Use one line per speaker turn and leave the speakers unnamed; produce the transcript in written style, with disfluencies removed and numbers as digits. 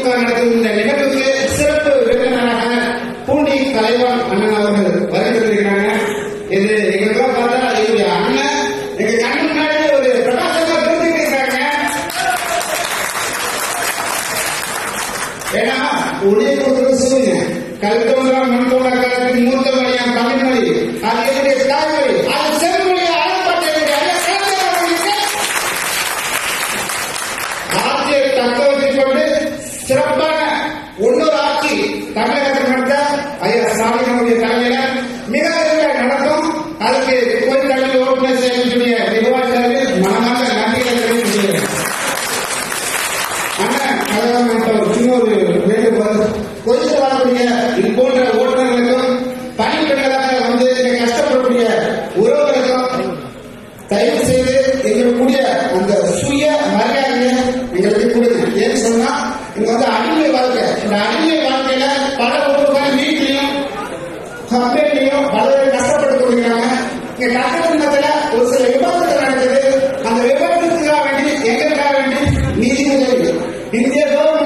நடக்கும் இந்த நிகழ்வுக்கு சிறப்பு விருந்தினராக பூண்டி கலைவாண் அண்ணன் அவர்கள் வருகிறாங்க. இது எங்களுக்கெல்லாம் பார்த்தா என்னுடைய அண்ணன் எங்க கண்ணு முன்னாடி ஒரு பிரகாசமா தெரிஞ்சுட்டு இருக்காங்க. ஏன்னா ஒளியை கொடுத்து சொல்லுங்க, கல்தோன்றா மண்தோன்றா காலத்தின் மூத்த மொழியாம் தமிழ் மொழி, அது என்னுடைய தாய்மொழி, அது செம்மொழியை ஆளப்பட்ட ஆட்சியை தக்க வைத்துக் கொண்டு சிறப்பான இன்னொரு ஆட்சி தமிழகத்தில் நடந்த ஐயா ஸ்டாலினுடைய தலைமையில மிக விரைவில் நடக்கும். அதுக்கு கோயில் தலைமை ஓட்டுநர் செயலுடைய நிர்வாகிகளுக்கு மனமாக நன்றிகளை தெரிவித்துள்ளேன். அண்ணன் அதான் சின்ன ஒரு வேண்டுகோள், கோயில் வரக்கூடிய இது போன்ற ஓட்டுநர்களுக்கும் பணிப்பெண்களாக வந்து கஷ்டப்படக்கூடிய உறவுகளுக்கும் தயவு செய்து எங்களுடைய அந்த சுய மரியாதையை எங்களுக்கு கொடுங்க. ஏன்னு சொன்னா இங்க வந்து அடிமை வாழ்க்கை, இந்த அடிமை வாழ்க்கையில பல உறவுகள் வீட்லையும் கம்பெனிலையும் பல பேர் கஷ்டப்பட்டு கொடுக்கிறாங்க. இங்க கட்டணத்துல ஒரு சில விபத்துகள் நடக்குது. அந்த விபத்துக்காக வேண்டி எங்களுக்காக வேண்டி நிதி உதவி இந்திய கவர்மெண்ட்